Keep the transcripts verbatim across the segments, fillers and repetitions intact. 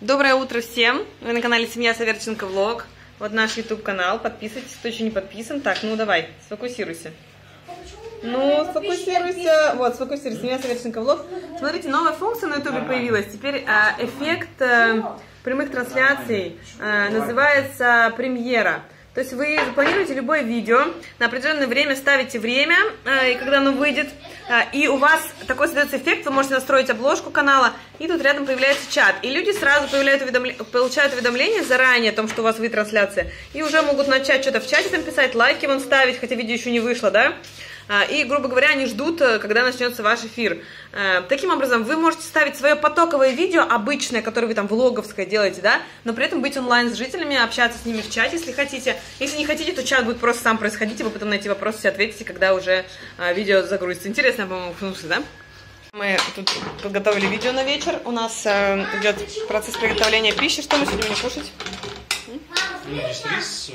Доброе утро всем! Вы на канале Семья Саверченко Влог. Вот наш YouTube канал. Подписывайтесь, кто еще не подписан. Так, ну давай, сфокусируйся. Ну, сфокусируйся. Вот, сфокусируйся. Семья Саверченко Влог. Смотрите, новая функция на YouTube появилась. Теперь а, эффект а, прямых трансляций а, называется премьера. То есть вы запланируете любое видео, на определенное время ставите время, э, и когда оно выйдет, э, и у вас такой создается эффект, вы можете настроить обложку канала, и тут рядом появляется чат. И люди сразу уведомля... получают уведомления заранее о том, что у вас выйдет трансляция, и уже могут начать что-то в чате там писать, лайки вон ставить, хотя видео еще не вышло, да? И, грубо говоря, они ждут, когда начнется ваш эфир. Таким образом, вы можете ставить свое потоковое видео, обычное, которое вы там влоговское делаете, да, но при этом быть онлайн с жителями, общаться с ними в чате, если хотите. Если не хотите, то чат будет просто сам происходить, и вы потом на эти вопросы все ответите, когда уже видео загрузится. Интересная, по-моему, функция, да? Мы тут подготовили видео на вечер. У нас э, идет процесс приготовления пищи. Что мы сегодня будем кушать? Рис. Рис?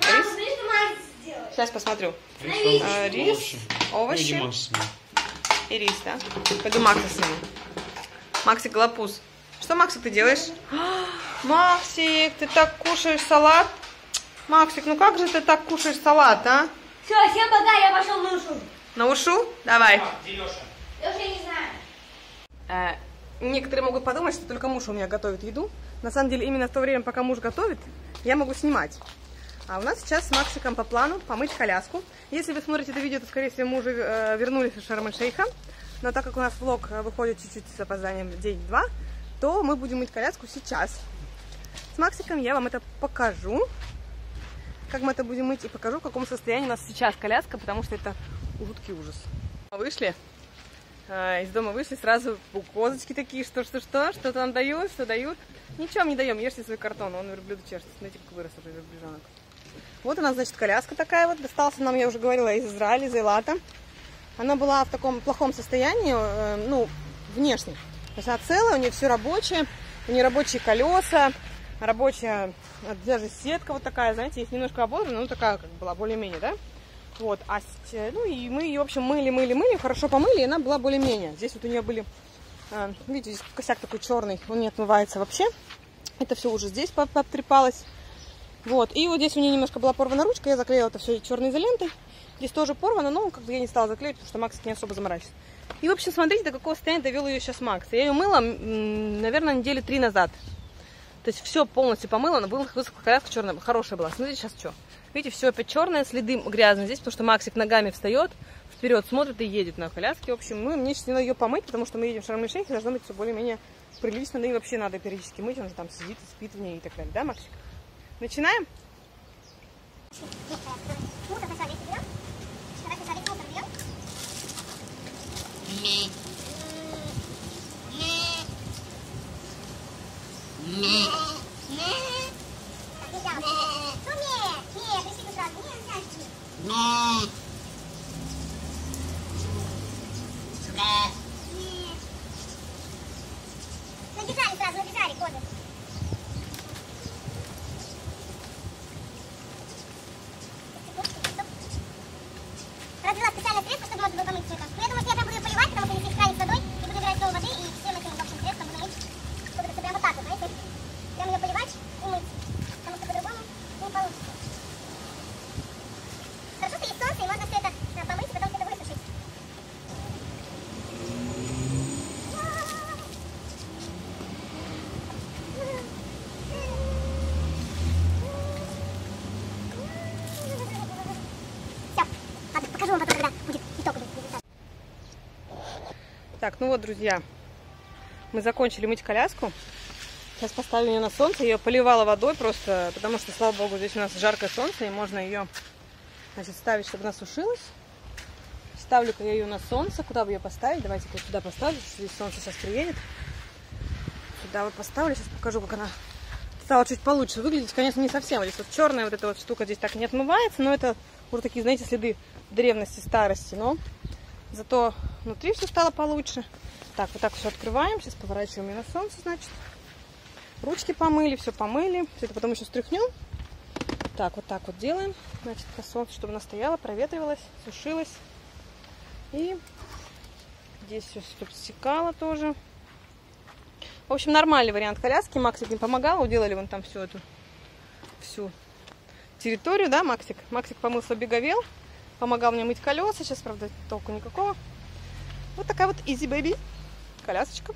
Сейчас посмотрю. Рис, а, рис овощи, овощи. И рис, да? Пойду Макса сниму. Максик Голопуз. Что, Максик, ты делаешь? Максик, ты так кушаешь салат? Максик, ну как же ты так кушаешь салат, а? Все, всем пока, я пошел на ушу. На ушу? Давай. А, где Леша? Леша, я не знаю. Э, некоторые могут подумать, что только муж у меня готовит еду. На самом деле, именно в то время, пока муж готовит, я могу снимать. А у нас сейчас с Максиком по плану помыть коляску. Если вы смотрите это видео, то, скорее всего, мы уже э, вернулись из Шарм-эль-Шейха. Но так как у нас влог выходит чуть-чуть с опозданием день-два, то мы будем мыть коляску сейчас. С Максиком я вам это покажу, как мы это будем мыть, и покажу, в каком состоянии у нас сейчас коляска, потому что это жуткий ужас. Вышли, э, из дома вышли, сразу козочки такие, что-что-что, что-то нам дают, что дают. Ничего вам не даем, ешьте свой картон, он верблюду чешется. Смотрите, как вырос уже верблюжонок. Вот у нас, значит, коляска такая вот. Достался нам, я уже говорила, из Израиля, из Эйлата. Она была в таком плохом состоянии, э, ну, внешне. То есть она целая, у нее все рабочее. У нее рабочие колеса, рабочая даже сетка вот такая, знаете, их немножко ободрана, ну, такая как была, более-менее, да? Вот, а, ну, и мы ее, в общем, мыли, мыли, мыли, хорошо помыли, и она была более-менее. Здесь вот у нее были, э, видите, здесь косяк такой черный, он не отмывается вообще. Это все уже здесь пообтрепалось. Вот, и вот здесь у нее немножко была порвана ручка, я заклеила это все черной изолентой. Здесь тоже порвано, но как бы я не стала заклеивать, потому что Макс не особо заморачивается. И, в общем, смотрите, до какого состояния довел ее сейчас Макс. Я ее мыла, наверное, недели три назад. То есть все полностью помыла, но высохла коляска черная, хорошая была. Смотрите сейчас что. Видите, все опять черное, следы грязные здесь, потому что Максик ногами встает, вперед смотрит и едет на коляске. В общем, мы, мне сейчас не надо ее помыть, потому что мы едем в Шарм-эль-Шейх, и должно быть все более-менее прилично, да и вообще надо периодически мыть, он же там сидит и спит в ней и так далее. Да, Максик? Начинаем? Набежали сразу, набежали, козы. Развела специальное средство, чтобы можно было помыть все это. Но я думаю, что я прям буду ее поливать, потому что здесь краник с водой, и буду играть в воды, и всем этим общим средством буду мыть, чтобы это прям вот так вот, знаете, прям ее поливать и мыть, потому что по-другому не получится. Хорошо, что есть солнце, и можно все это помыть, и потом все это высушить. Так, ну вот, друзья, мы закончили мыть коляску. Сейчас поставим ее на солнце. Я ее поливала водой просто, потому что, слава богу, здесь у нас жаркое солнце, и можно ее, значит, ставить, чтобы она сушилась. Ставлю-ка я ее на солнце. Куда бы ее поставить? Давайте вот сюда поставлю, что здесь солнце сейчас приедет. Сюда вот поставлю. Сейчас покажу, как она стала чуть получше выглядеть. Конечно, не совсем. Здесь вот черная вот эта вот штука здесь так не отмывается, но это уже такие, знаете, следы древности, старости. Но зато внутри все стало получше. Так, вот так все открываем. Сейчас поворачиваем ее на солнце, значит. Ручки помыли, все помыли. Все это потом еще стряхнем. Так, вот так вот делаем. Значит, на солнце, чтобы она стояла, проветривалась, сушилась. И здесь все, чтобы стекало тоже. В общем, нормальный вариант коляски. Максик не помогал, уделали вон там всю эту всю территорию, да, Максик? Максик помыл свой беговел, помогал мне мыть колеса. Сейчас, правда, толку никакого. Вот такая вот easy baby колясочка.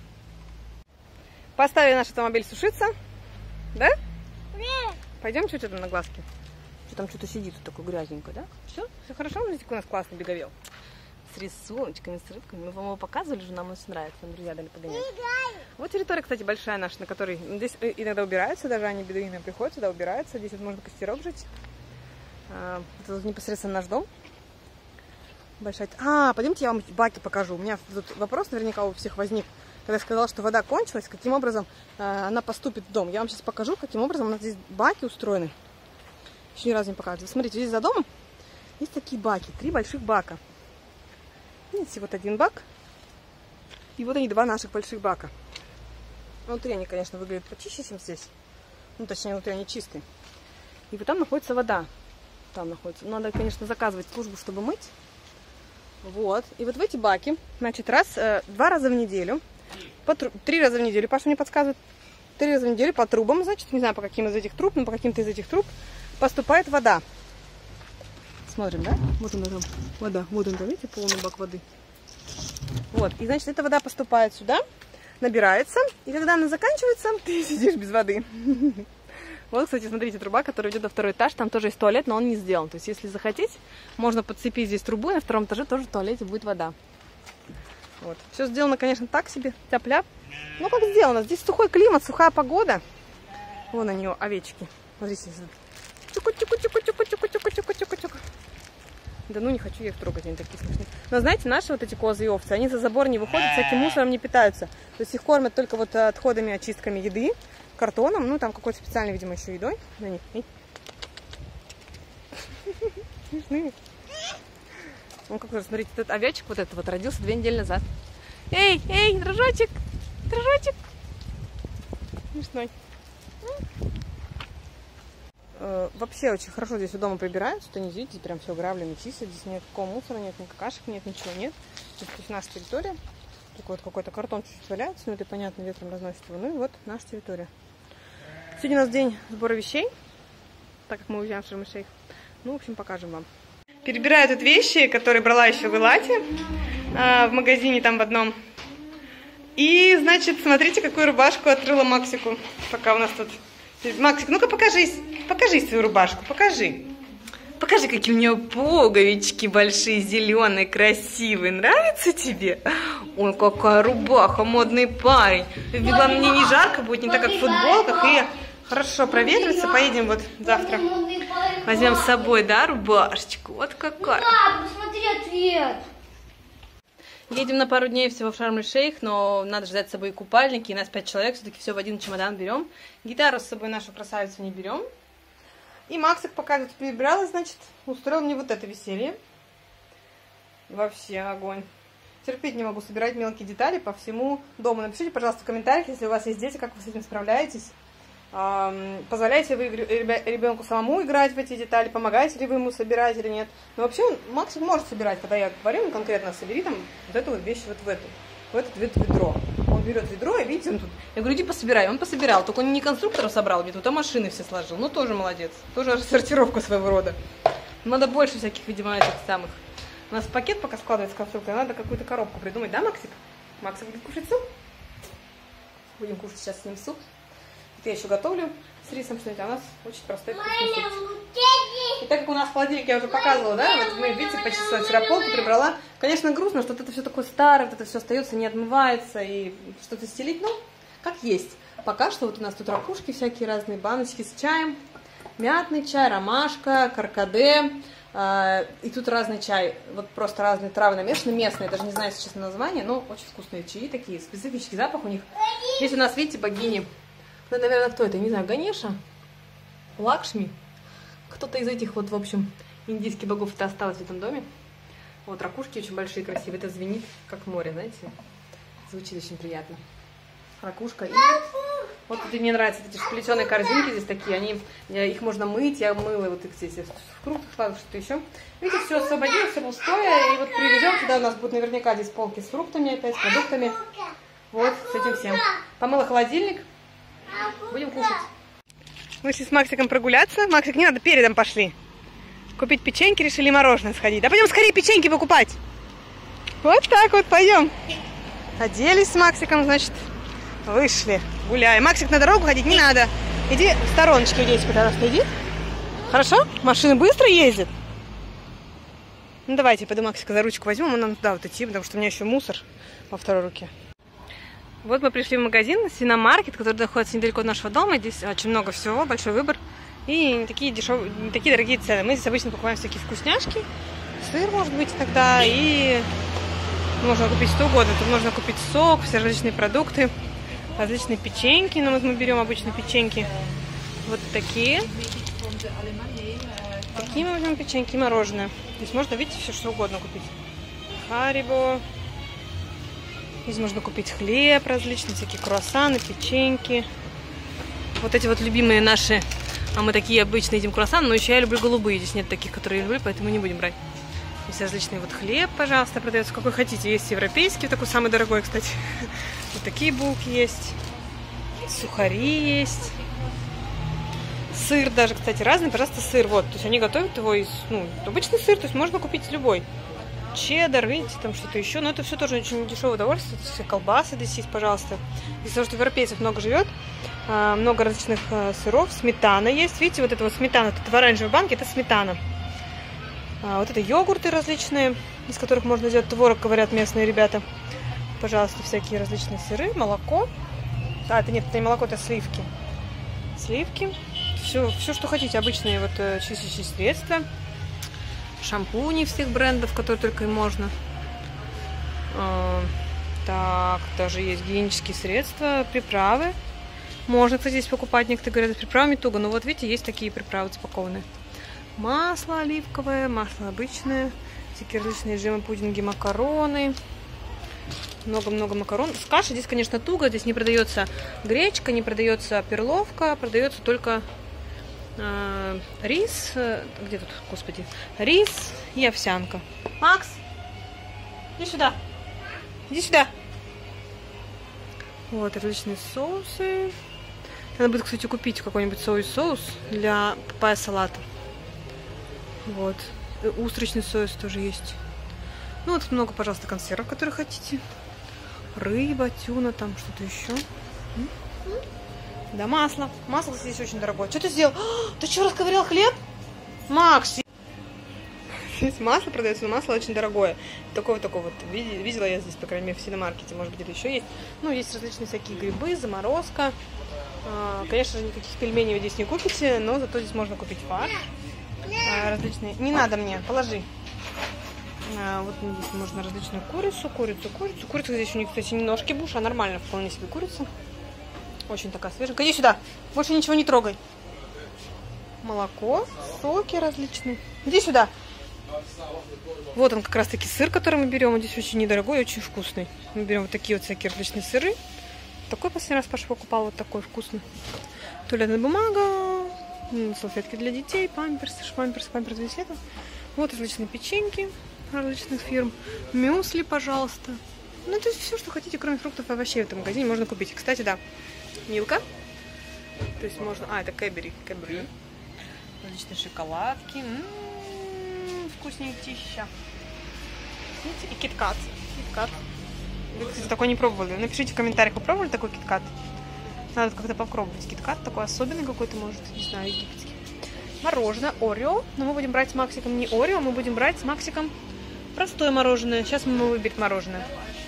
Поставили наш автомобиль сушиться. Да? Нет. Пойдем что-то там на глазки. Что там что-то сидит тут такое грязненькое, да? Все? Все хорошо? Смотрите, какой у нас классный беговел. С рисуночками, с рыбками. Мы вам его показывали же, нам очень нравится. Нам друзья дали погонять. Вот территория, кстати, большая наша, на которой здесь иногда убираются, даже они, бедуины, приходят сюда, убираются. Здесь вот можно костерок жить. А, это вот непосредственно наш дом. Большая. А, пойдемте я вам баки покажу. У меня тут вопрос наверняка у всех возник, когда я сказала, что вода кончилась, каким образом э, она поступит в дом. Я вам сейчас покажу, каким образом у нас здесь баки устроены. Еще ни разу не показывала. Смотрите, здесь за домом есть такие баки, три больших бака. Видите, вот один бак, и вот они, два наших больших бака. Внутри они, конечно, выглядят почище, чем здесь. Ну, точнее, внутри они чистые. И вот там находится вода. Там находится. Надо, конечно, заказывать службу, чтобы мыть. Вот. И вот в эти баки, значит, раз, э, два раза в неделю, по тру... три раза в неделю, Паша мне подсказывает, три раза в неделю по трубам, значит, не знаю, по каким из этих труб, но по каким-то из этих труб поступает вода. Смотрим, да? Вот она там, вода. Вот он там, видите, полный бак воды. Вот. И, значит, эта вода поступает сюда, набирается, и когда она заканчивается, ты сидишь без воды. Вот, кстати, смотрите, труба, которая идет на второй этаж, там тоже есть туалет, но он не сделан. То есть, если захотеть, можно подцепить здесь трубу, и на втором этаже тоже в туалете будет вода. Вот. Все сделано, конечно, так себе, тяп-ляп. Ну, как сделано? Здесь сухой климат, сухая погода. Вон они, овечки. Смотрите, чуку-чуку-чуку-чуку-чуку-чуку-чуку-чуку. Да ну, не хочу я их трогать, они такие смешные. Но знаете, наши вот эти козы и овцы, они за забор не выходят, всяким мусором не питаются. То есть их кормят только вот отходами, очистками еды, картоном, ну там какой-то специальной, видимо, еще едой на них. Смешные. Ну, как же, смотрите, этот овечек вот этот вот родился две недели назад. Эй, эй, дружочек, дружочек. Смешной. Вообще очень хорошо здесь у дома прибираются, то не видите, прям все гравлено, чисто, здесь никакого мусора нет, ни какашек нет, ничего нет. Здесь наша территория, только вот какой-то картон чуть-чуть валяется, но это понятно, ветром разносит его. Ну и вот наша территория. Сегодня у нас день сбора вещей, так как мы уезжаем в Шарм-эль-Шейх. Ну, в общем, покажем вам. Перебираю тут вещи, которые брала еще в Илате, в магазине там в одном. И, значит, смотрите, какую рубашку отрыла Максику, пока у нас тут... Максик, ну-ка покажись, покажи свою рубашку, покажи. Покажи, какие у нее пуговички большие, зеленые, красивые. Нравится тебе? Ой, какая рубаха, модный парень. Главное, мне не жарко будет, не так, как в футболках. И хорошо проветрится, поедем вот завтра. Возьмем с собой, да, рубашечку. Вот какая. Папа, посмотри ответ. Едем на пару дней всего в Шарм-эль-Шейх, но надо же взять с собой купальники, и нас пять человек, все-таки все в один чемодан берем. Гитару с собой нашу красавицу не берем. И Максик, пока тут перебиралась, значит, устроил мне вот это веселье. Вообще огонь. Терпеть не могу собирать мелкие детали по всему дому. Напишите, пожалуйста, в комментариях, если у вас есть дети, как вы с этим справляетесь. Позволяете вы ребенку самому играть в эти детали, помогаете ли вы ему собирать или нет. Но вообще Максик может собирать, когда я говорю ему конкретно, собери там вот эту вот вещь вот в эту, в этот ведро. Он берет ведро, и видите, он тут. Я говорю, иди пособирай. Он пособирал, только он не конструкторов собрал, где тут, а машины все сложил. Ну, тоже молодец. Тоже сортировка своего рода. Надо больше всяких, видимо, этих самых. У нас пакет пока складывается конструктор, надо какую-то коробку придумать, да, Максик? Максик будет кушать суп? Будем кушать сейчас с ним суп. Я еще готовлю с рисом, смотрите, а у нас очень простой вкусный суп. И так как у нас в холодильнике, я уже показывала, да, вот мы, видите, почистила вчера полку, прибрала. Конечно, грустно, что это все такое старое, вот это все остается, не отмывается, и что-то стелить, ну, как есть. Пока что вот у нас тут ракушки всякие разные, баночки с чаем, мятный чай, ромашка, каркаде, э, и тут разный чай, вот просто разные травы намешаны, местные, даже не знаю, если честно, название, но очень вкусные чаи такие, специфический запах у них. Здесь у нас, видите, богини. Ну, наверное, кто это? Не знаю, Ганеша? Лакшми? Кто-то из этих вот, в общем, индийских богов это осталось в этом доме. Вот, ракушки очень большие, красивые. Это звенит, как море, знаете? Звучит очень приятно. Ракушка. И вот тут мне нравятся эти плетеные корзинки здесь такие. Они, их можно мыть. Я мыла вот их здесь в фруктах, что-то еще. Видите, все освободилось, все пустое. И вот привезем туда, у нас будут наверняка здесь полки с фруктами опять, с продуктами. Вот, с этим всем. Помыла холодильник. Будем кушать. Вышли с Максиком прогуляться. Максик, не надо, передом пошли. Купить печеньки, решили мороженое сходить. Да пойдем скорее печеньки покупать. Вот так вот, пойдем. Оделись с Максиком, значит, вышли, гуляем. Максик, на дорогу ходить не надо. Иди в стороночке, здесь, пожалуйста, иди. Хорошо? Машина быстро ездит. Ну, давайте, я пойду Максика за ручку возьму, нам туда вот идти, потому что у меня еще мусор во второй руке. Вот мы пришли в магазин, свиномаркет, который находится недалеко от нашего дома. Здесь очень много всего, большой выбор. И не такие дешевые, не такие дорогие цены. Мы здесь обычно покупаем всякие вкусняшки. Сыр, может быть, иногда. И можно купить что угодно. Тут можно купить сок, все различные продукты, различные печеньки. Но вот мы берем обычно печеньки вот такие. Такие мы возьмем печеньки, мороженое. Здесь можно, видите, все что угодно купить. Харибо. Здесь можно купить хлеб различный, всякие круассаны, печеньки. Вот эти вот любимые наши, а мы такие обычно едим круассаны, но еще я люблю голубые. Здесь нет таких, которые я люблю, поэтому не будем брать. Здесь различный вот хлеб, пожалуйста, продается, какой хотите. Есть европейский, такой самый дорогой, кстати. Вот такие булки есть. Сухари есть. Сыр даже, кстати, разный, пожалуйста, сыр. Вот, то есть они готовят его из, ну, обычный сыр, то есть можно купить любой. Чеддер, видите, там что-то еще. Но это все тоже очень дешевое удовольствие. Все колбасы здесь есть, пожалуйста. Из-за того, что европейцев много живет, много различных сыров. Сметана есть. Видите, вот это вот сметана, тут в оранжевой банке, это сметана. Вот это йогурты различные, из которых можно сделать творог, говорят местные ребята. Пожалуйста, всякие различные сыры, молоко. А, это нет, это не молоко, это сливки. Сливки. Все, все, что хотите, обычные вот чистящие средства. Шампуни всех брендов, которые только и можно. А, так, даже есть гигиенические средства, приправы. Можно, кстати, здесь покупать, некоторые говорят, с приправами туго. Но вот видите, есть такие приправы запакованные. Масло оливковое, масло обычное. Всякие различные джемы, пудинги, макароны. Много-много макарон. С кашей здесь, конечно, туго. Здесь не продается гречка, не продается перловка. Продается только э, рис. Где тут, господи? Рис и овсянка. Макс, иди сюда. Иди сюда. Вот, различные соусы. Надо будет, кстати, купить какой-нибудь соус-соус для папайя-салата. Вот. Устричный соус тоже есть. Ну, вот много, пожалуйста, консервов, которые хотите. Рыба, тюна, там что-то еще. Да, масло. Масло здесь очень дорогое. Что ты сделал? А, ты что, расковырял хлеб? Макс! Здесь масло продается, но масло очень дорогое. Такого-такого вот. Видела я здесь, по крайней мере, в свиномаркете. Может быть, где-то еще есть. Ну, есть различные всякие грибы, заморозка. Конечно же, никаких пельменей вы здесь не купите, но зато здесь можно купить фарш. Различные. Не надо мне, положи. А, вот здесь можно различную курицу, курицу, курицу. Курица здесь у них, кстати, не ножки буш, а нормально, вполне себе курица. Очень такая свежая. Иди сюда, больше ничего не трогай. Молоко, соки различные. Иди сюда. Вот он как раз таки сыр, который мы берем. Он здесь очень недорогой и очень вкусный. Мы берем вот такие вот всякие различные сыры. Такой последний раз Паша покупал, вот такой вкусный. Туалетная бумага, салфетки для детей, памперсы, шпамперсы, памперсы весь лето. Вот различные печеньки различных фирм. Мюсли, пожалуйста. Ну, это все, что хотите, кроме фруктов и овощей в этом магазине, можно купить. Кстати, да, Милка. То есть можно... А, это Кэбери. Кэбери. Различные шоколадки. М-м-м, вкуснятища. Видите? И киткат. Киткат. Вы, кстати, такой не пробовали. Напишите в комментариях, вы пробовали такой киткат? Надо как-то попробовать. Киткат такой особенный какой-то, может, не знаю, египетский. Мороженое, Орео. Но мы будем брать с Максиком не Орео, мы будем брать с Максиком простое мороженое. Сейчас мы выберем мороженое.